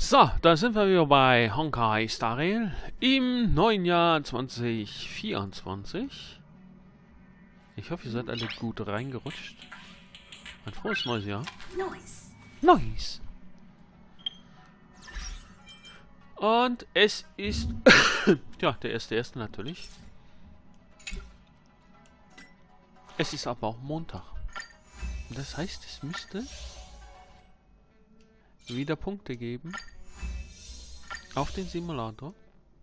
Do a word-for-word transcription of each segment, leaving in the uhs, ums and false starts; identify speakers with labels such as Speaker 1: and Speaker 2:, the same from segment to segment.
Speaker 1: So, da sind wir wieder bei Honkai Star Rail im neuen Jahr zwanzig vierundzwanzig. Ich hoffe, ihr seid alle gut reingerutscht. Ein frohes neues Jahr.
Speaker 2: Nice.
Speaker 1: Nice. Und es ist ja, der erste erste natürlich. Es ist aber auch Montag. Und das heißt, es müsste wieder Punkte geben auf den Simulator.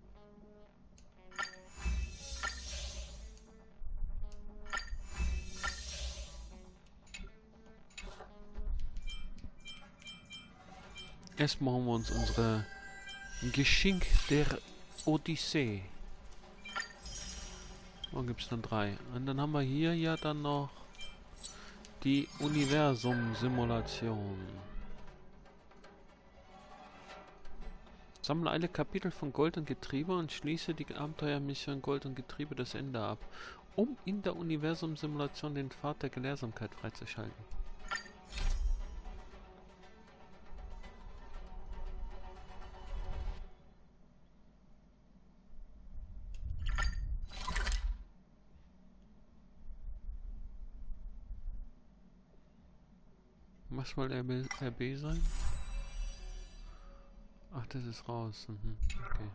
Speaker 1: Erst machen wir uns unsere Geschenk der Odyssee. Und gibt es dann drei. Und dann haben wir hier ja dann noch die Universum-Simulation. Sammle alle Kapitel von Gold und Getriebe und schließe die Abenteuermission Gold und Getriebe das Ende ab, um in der Universum-Simulation den Pfad der Gelehrsamkeit freizuschalten. Was soll R B, R B sein? Ach, das ist raus. Mhm. Okay.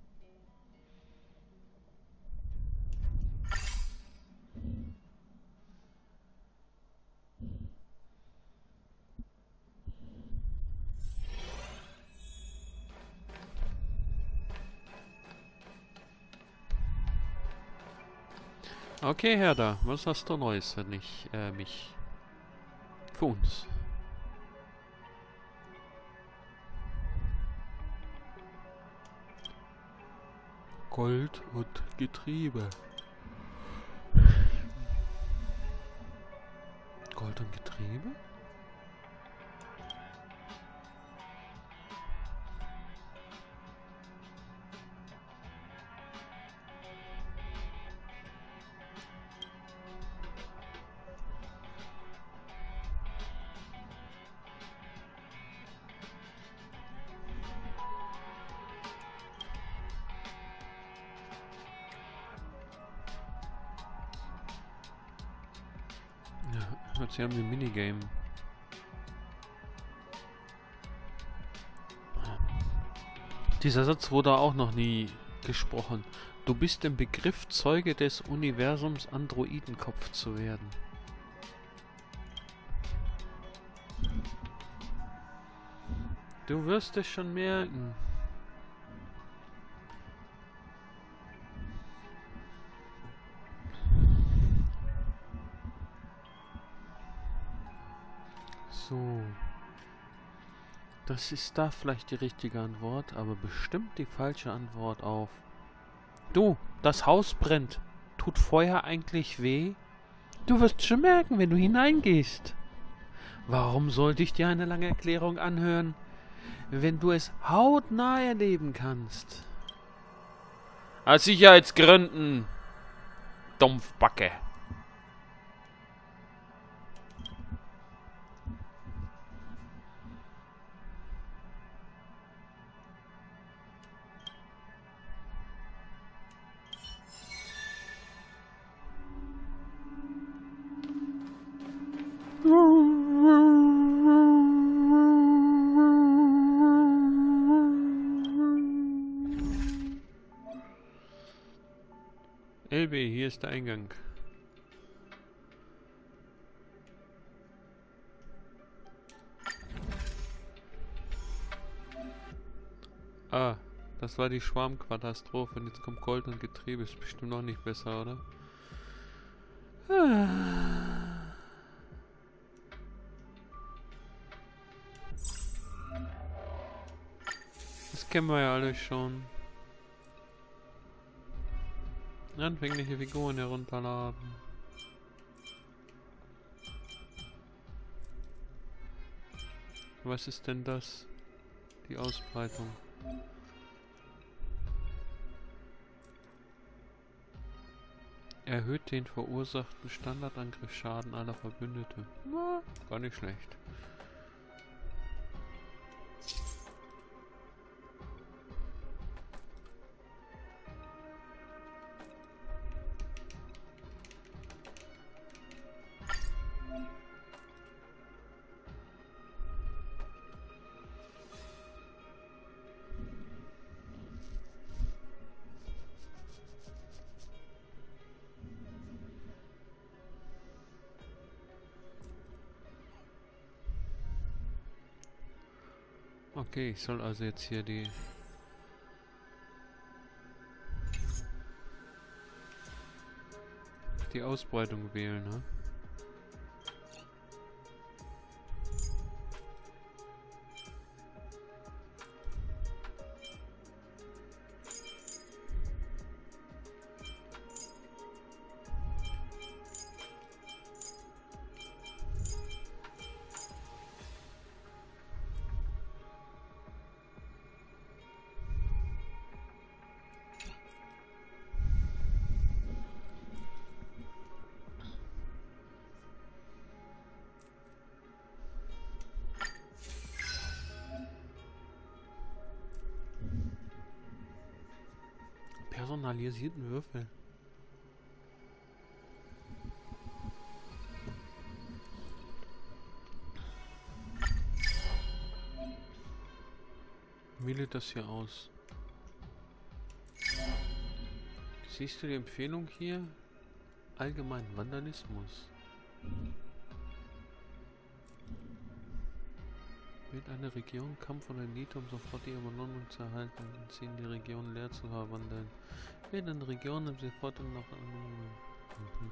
Speaker 1: Okay, Herr, was hast du Neues für mich? Äh, mich. Für uns. Gold und Getriebe. Gold und Getriebe? Sie haben ein Minigame. Dieser Satz wurde auch noch nie gesprochen. Du bist im Begriff, Zeuge des Universums Androidenkopf zu werden. Du wirst es schon merken. So. Das ist da vielleicht die richtige Antwort, aber bestimmt die falsche Antwort auf. Du, das Haus brennt. Tut Feuer eigentlich weh? Du wirst schon merken, wenn du hineingehst. Warum sollte ich dir eine lange Erklärung anhören, wenn du es hautnah erleben kannst? Aus Sicherheitsgründen. Dumpfbacke. L B, hier ist der Eingang. Ah, das war die Schwarmkatastrophe und jetzt kommt Gold und Getriebe. Ist bestimmt noch nicht besser, oder? Ah. Das kennen wir ja alle schon. Anfängliche Figuren herunterladen. Was ist denn das? Die Ausbreitung. Erhöht den verursachten Standardangriffsschaden aller Verbündete. Na, gar nicht schlecht. Okay, ich soll also jetzt hier die... die Ausbreitung wählen, ne? Personalisierten Würfel. Wähle das hier aus. Siehst du die Empfehlung hier? Allgemein Vandalismus. Wählt eine Region, Kampf oder Elite, um sofort die Belohnung zu erhalten und sie in die Region leer zu verwandeln. Wählt eine Region, um sofort noch... Mhm.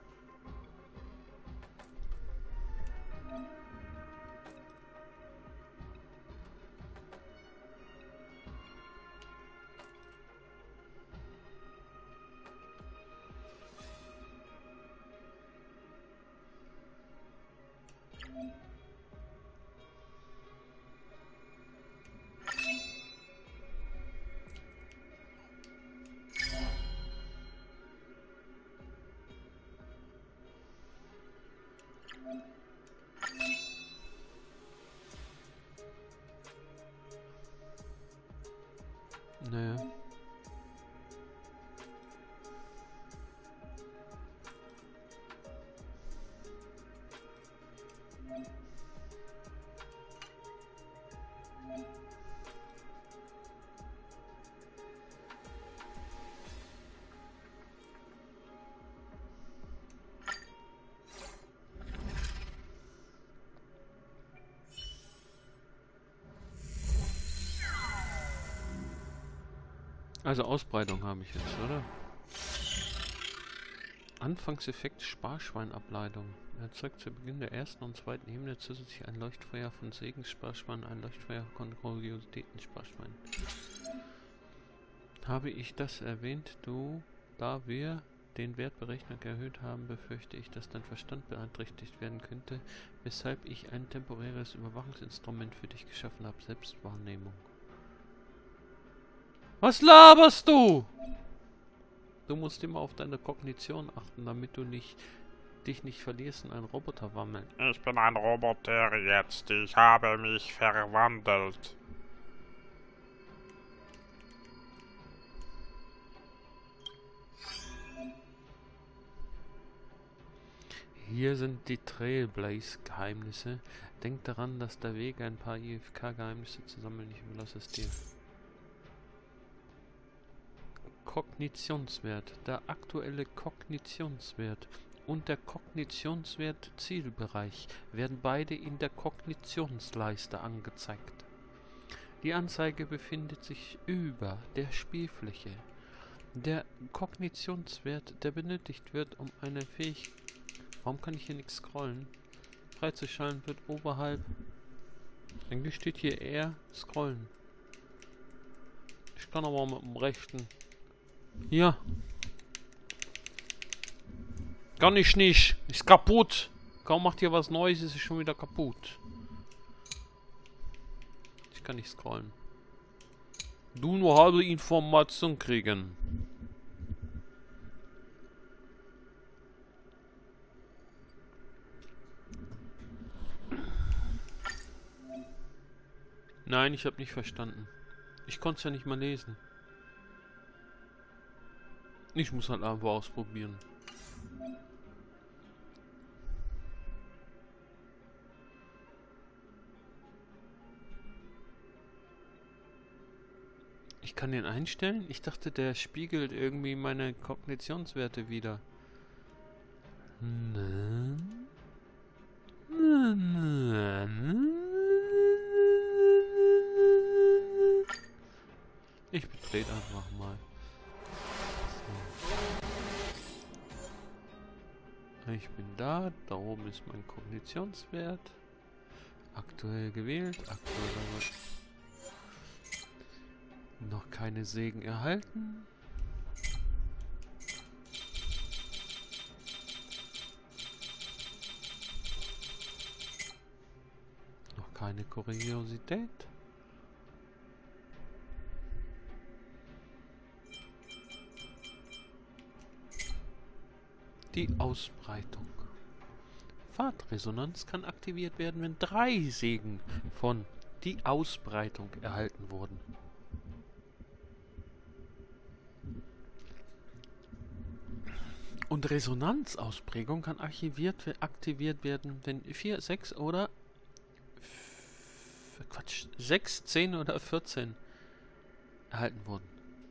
Speaker 1: Naja. Also Ausbreitung habe ich jetzt, oder? Anfangseffekt Sparschweinableitung. Erzeugt zu Beginn der ersten und zweiten Ebene zusätzlich ein Leuchtfeuer von Segenssparschwein, ein Leuchtfeuer von Kuriositätensparschwein. Habe ich das erwähnt, du, da wir den Wertberechnung erhöht haben, befürchte ich, dass dein Verstand beeinträchtigt werden könnte, weshalb ich ein temporäres Überwachungsinstrument für dich geschaffen habe, Selbstwahrnehmung. Was laberst du? Du musst immer auf deine Kognition achten, damit du nicht dich nicht verlierst in einen Roboter wammeln.
Speaker 2: Ich bin ein Roboter jetzt. Ich habe mich verwandelt.
Speaker 1: Hier sind die Trailblaze-Geheimnisse. Denk daran, dass der Weg ein paar I F K-Geheimnisse zu sammeln. Ich überlasse es dir. Kognitionswert. Der aktuelle Kognitionswert und der Kognitionswert Zielbereich werden beide in der Kognitionsleiste angezeigt. Die Anzeige befindet sich über der Spielfläche. Der Kognitionswert, der benötigt wird, um eine Fähigkeit... Warum kann ich hier nichts scrollen? Freizuschalten wird oberhalb... Eigentlich steht hier eher scrollen. Ich kann aber mit dem rechten... Ja. Kann ich nicht. Ist kaputt. Kaum macht hier was Neues, ist es schon wieder kaputt. Ich kann nicht scrollen. Du nur halbe Information kriegen. Nein, ich habe nicht verstanden. Ich konnte es ja nicht mal lesen. Ich muss halt einfach ausprobieren. Ich kann den einstellen? Ich dachte, der spiegelt irgendwie meine Kognitionswerte wieder. Nein. Nein. Ich betrete einfach mal. So. Ich bin da. Da oben ist mein Kognitionswert. Aktuell gewählt. Aktuell noch keine Segen erhalten. Noch keine Kuriosität. Die Ausbreitung. Fahrtresonanz kann aktiviert werden, wenn drei Segen von die Ausbreitung erhalten wurden. Und Resonanzausprägung kann archiviert, aktiviert werden, wenn vier, sechs oder Quatsch, sechs, zehn oder vierzehn erhalten wurden.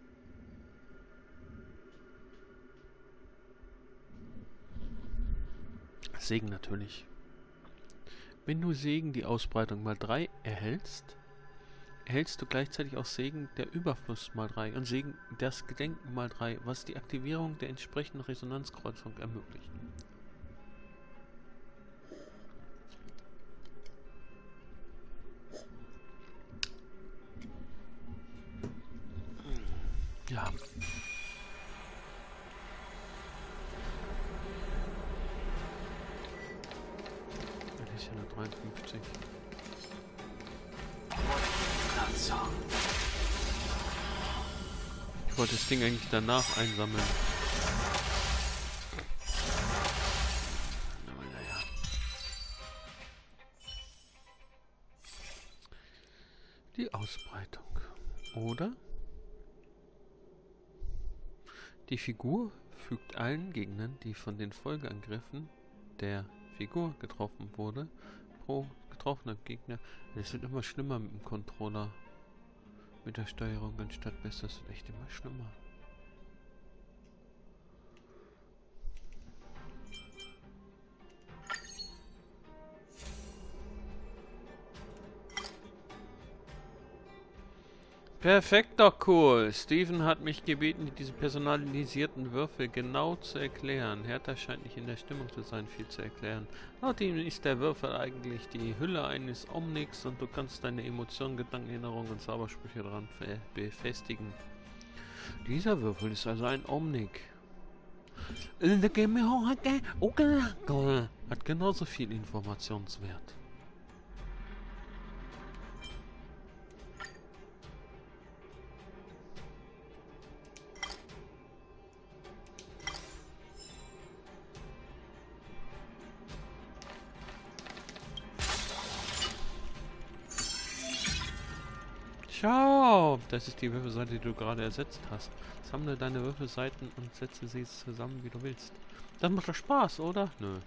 Speaker 1: Segen natürlich. Wenn du Segen die Ausbreitung mal drei erhältst, erhältst du gleichzeitig auch Segen der Überfluss mal drei und Segen das Gedenken mal drei, was die Aktivierung der entsprechenden Resonanzkreuzung ermöglicht. Ja. Das ist ja nur dreiundfünfzig. Ich wollte das Ding eigentlich danach einsammeln. Aber naja. Die Ausbreitung. Oder? Die Figur fügt allen Gegnern, die von den Folgeangriffen der Figur getroffen wurde, pro getroffener Gegner. Es wird immer schlimmer mit dem Controller. Mit der Steuerung anstatt besser. Es wird echt immer schlimmer. Perfekter Cool. Steven hat mich gebeten, diese personalisierten Würfel genau zu erklären. Hertha scheint nicht in der Stimmung zu sein, viel zu erklären. Laut ihm ist der Würfel eigentlich die Hülle eines Omnics und du kannst deine Emotionen, Gedanken, Erinnerungen und Zaubersprüche daran befestigen. Dieser Würfel ist also ein Omnic. Hat genauso viel Informationswert. Schau, das ist die Würfelseite, die du gerade ersetzt hast. Sammle deine Würfelseiten und setze sie zusammen, wie du willst. Das macht doch Spaß, oder? Nö.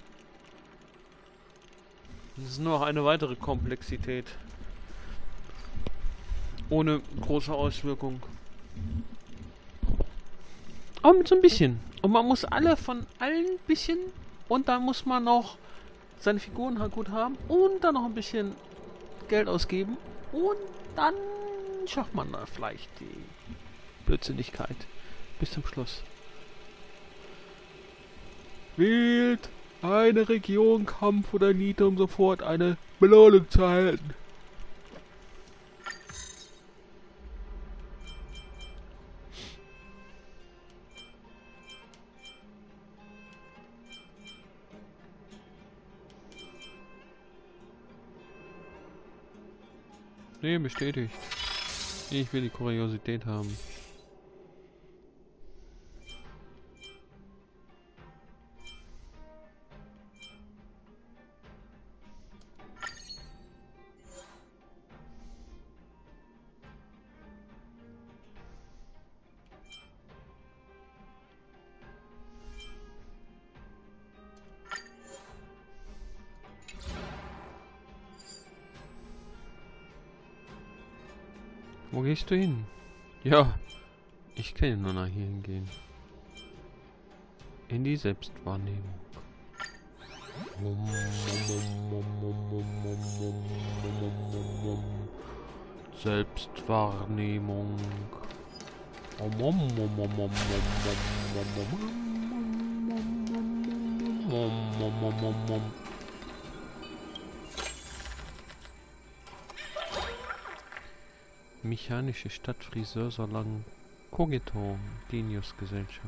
Speaker 1: Das ist nur noch eine weitere Komplexität. Ohne große Auswirkung. Aber mit so ein bisschen. Und man muss alle von allen ein bisschen. Und dann muss man noch seine Figuren halt gut haben. Und dann noch ein bisschen Geld ausgeben. Und dann schafft man da vielleicht die Blödsinnigkeit bis zum Schluss. Wählt eine Region, Kampf oder Niete, um sofort eine Belohnung zu erhalten. Nee, bestätigt. Ich will die Kuriosität haben. Wo gehst du hin? Ja, ich kann ja nur nach hier hingehen. In die Selbstwahrnehmung. Selbstwahrnehmung. Om, om, om, om, om, om, om, om, om, om. Mechanische Stadt Friseursalon Cogito Genius Gesellschaft.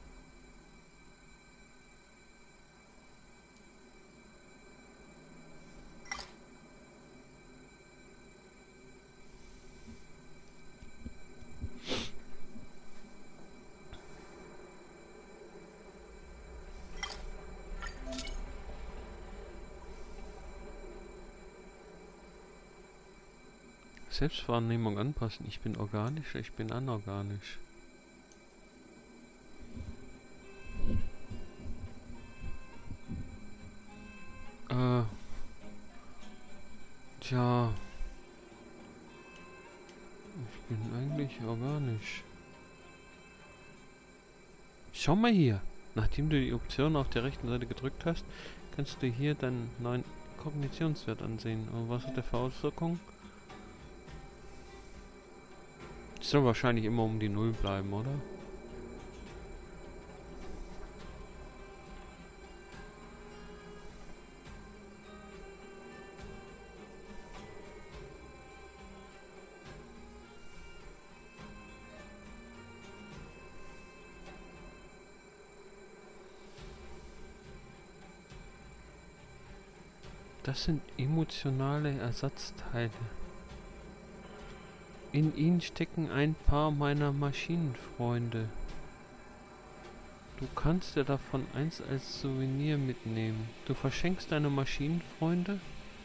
Speaker 1: Selbstwahrnehmung anpassen. Ich bin organisch, ich bin anorganisch. Äh. Tja. Ich bin eigentlich organisch. Schau mal hier. Nachdem du die Option auf der rechten Seite gedrückt hast, kannst du hier deinen neuen Kognitionswert ansehen. Und was hat der für Auswirkungen? Das soll wahrscheinlich immer um die Null bleiben, oder? Das sind emotionale Ersatzteile. In ihnen stecken ein paar meiner Maschinenfreunde. Du kannst dir davon eins als Souvenir mitnehmen. Du verschenkst deine Maschinenfreunde?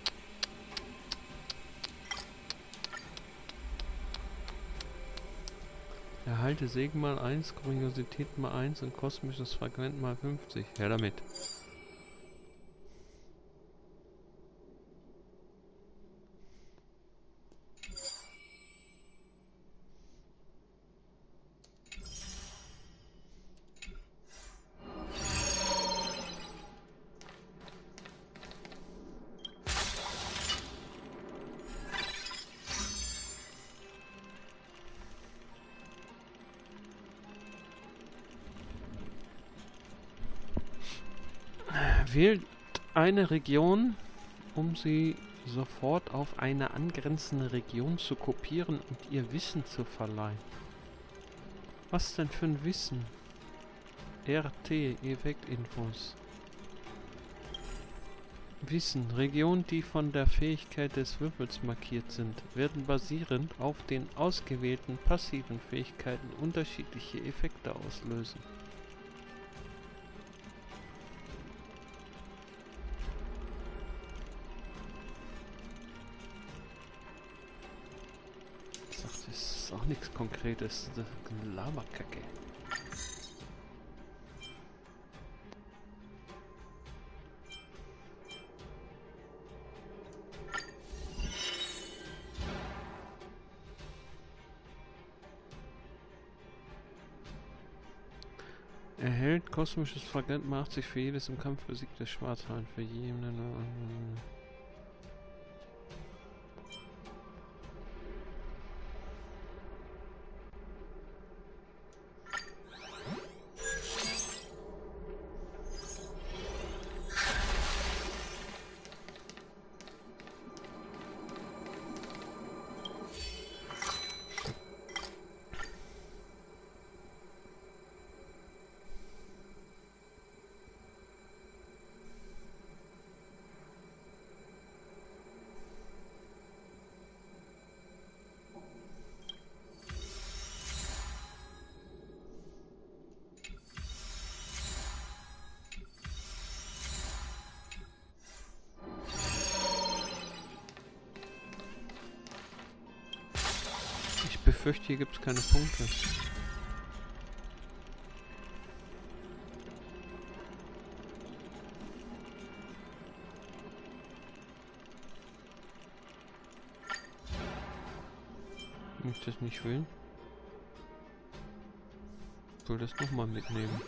Speaker 1: Erhalte Segen mal eins, Kuriosität mal eins und kosmisches Fragment mal fünfzig. Her damit. Wählt eine Region, um sie sofort auf eine angrenzende Region zu kopieren und ihr Wissen zu verleihen. Was denn für ein Wissen? R T, Effektinfos. Wissen. Regionen, die von der Fähigkeit des Würfels markiert sind, werden basierend auf den ausgewählten passiven Fähigkeiten unterschiedliche Effekte auslösen. Das ist auch nichts Konkretes. Das ist Laberkacke. Erhält kosmisches Fragment macht sich für jedes im Kampf besiegte Schwarzhahn für jeden. Ich befürchte, hier gibt es keine Punkte. Wenn ich das nicht will, soll das nochmal mitnehmen.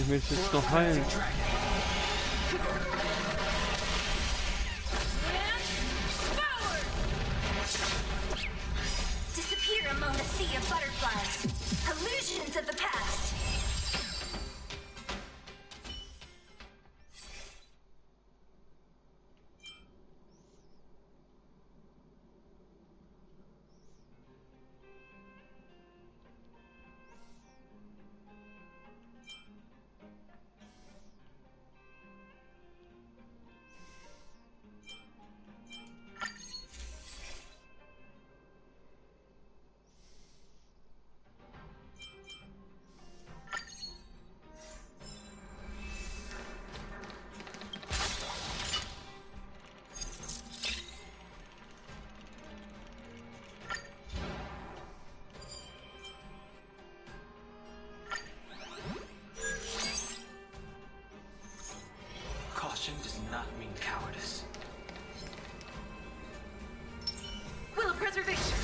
Speaker 1: ich mich jetzt noch heilen?
Speaker 3: Disappear among the sea of butterflies. Illusions of the past.
Speaker 4: Does not mean cowardice.
Speaker 3: Will of preservation.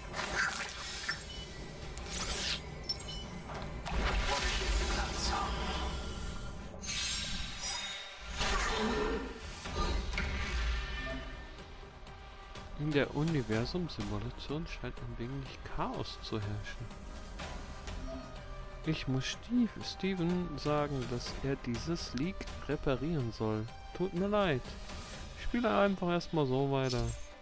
Speaker 1: In der Universumsimulation scheint ein wenig Chaos zu herrschen. Ich muss Steve, Steven sagen, dass er dieses Leak reparieren soll. Tut mir leid. Ich spiele einfach erstmal so weiter.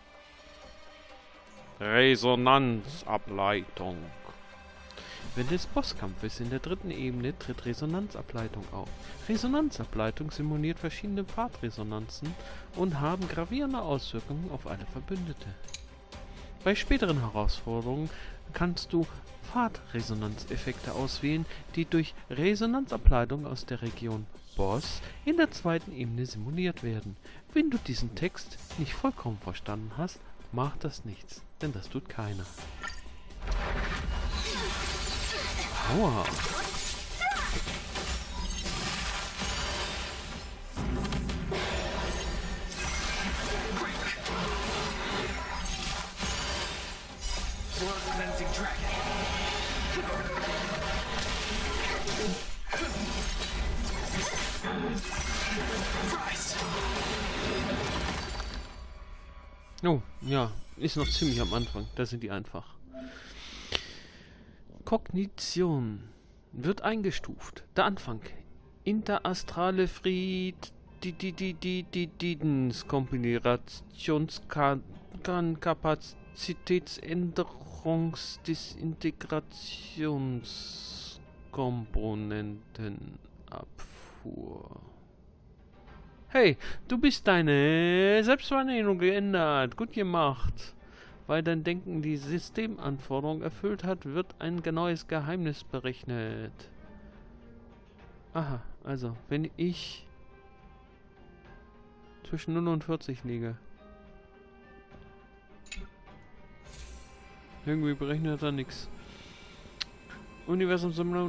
Speaker 1: Resonanzableitung. Während des Bosskampfes in der dritten Ebene tritt Resonanzableitung auf. Resonanzableitung simuliert verschiedene Pfadresonanzen und haben gravierende Auswirkungen auf alle Verbündete. Bei späteren Herausforderungen kannst du Pfadresonanzeffekte auswählen, die durch Resonanzableitung aus der Region Boss in der zweiten Ebene simuliert werden. Wenn du diesen Text nicht vollkommen verstanden hast, macht das nichts, denn das tut keiner. Aua. Oh, ja, ist noch ziemlich am Anfang. Da sind die einfach. Kognition wird eingestuft. Der Anfang. Interastrale Fried... Die, die, die, die, die, die, Kompilierationskapazitätsänderungs... Disintegrationskomponentenabfuhr. Hey, du bist deine Selbstwahrnehmung geändert. Gut gemacht. Weil dein Denken die Systemanforderung erfüllt hat, wird ein neues Geheimnis berechnet. Aha, also, wenn ich zwischen null und vierzig liege. Irgendwie berechnet er nichts. Universum.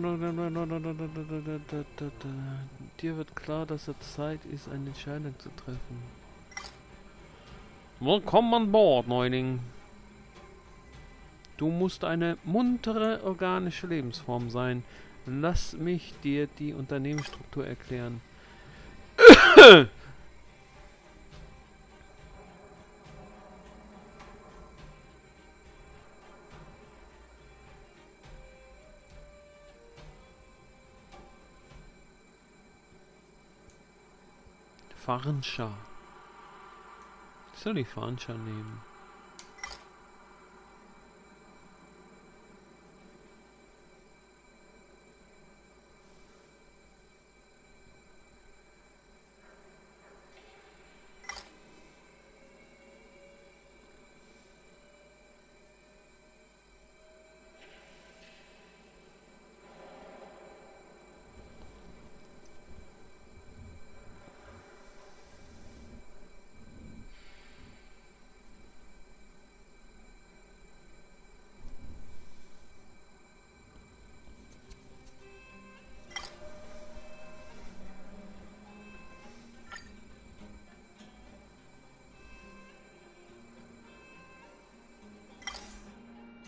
Speaker 1: Dir wird klar, dass es Zeit ist, eine Entscheidung zu treffen. Willkommen an Bord, Neuling. Du musst eine muntere, organische Lebensform sein. Lass mich dir die Unternehmensstruktur erklären. Farnscha. Ich soll die Farnscha nehmen.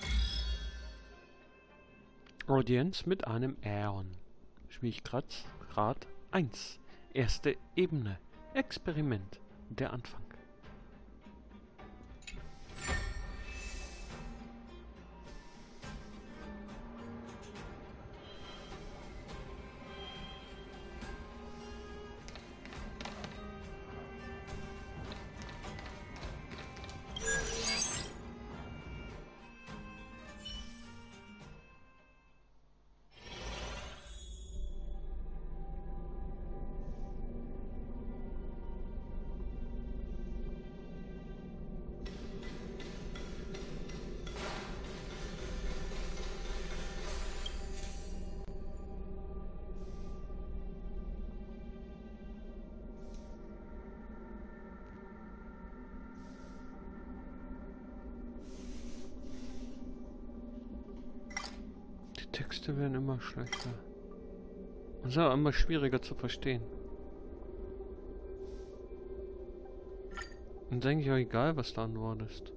Speaker 1: Audienz mit einem Äon. Schmieg grad Quadrat eins. Erste Ebene. Experiment. Der Anfang. Die Texte werden immer schlechter. Und sind auch immer schwieriger zu verstehen. Und ist eigentlich auch egal, was du antwortest.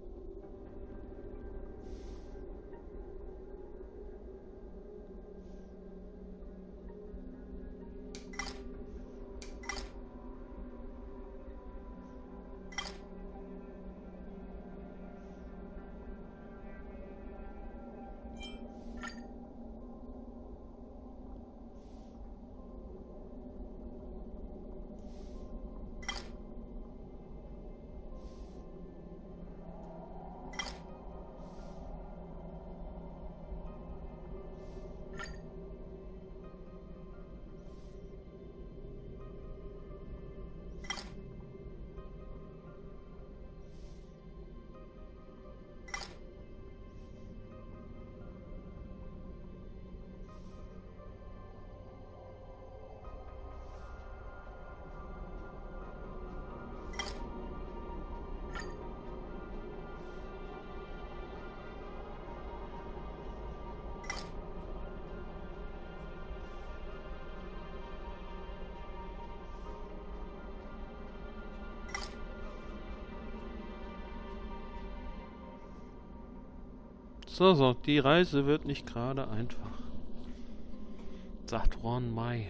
Speaker 1: So, so, die Reise wird nicht gerade einfach. Sagt Ron Mai.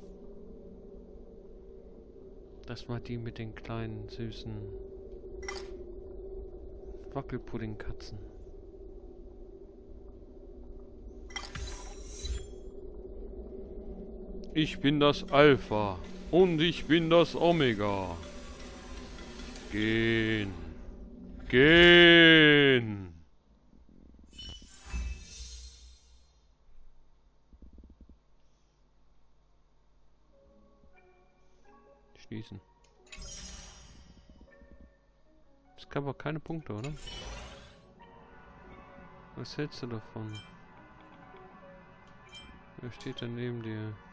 Speaker 1: Das war die mit den kleinen, süßen Wackelpuddingkatzen. Ich bin das Alpha und ich bin das Omega. Gehen. Gehen. Schließen. Es gab auch keine Punkte, oder? Was hältst du davon? Wer steht da neben dir?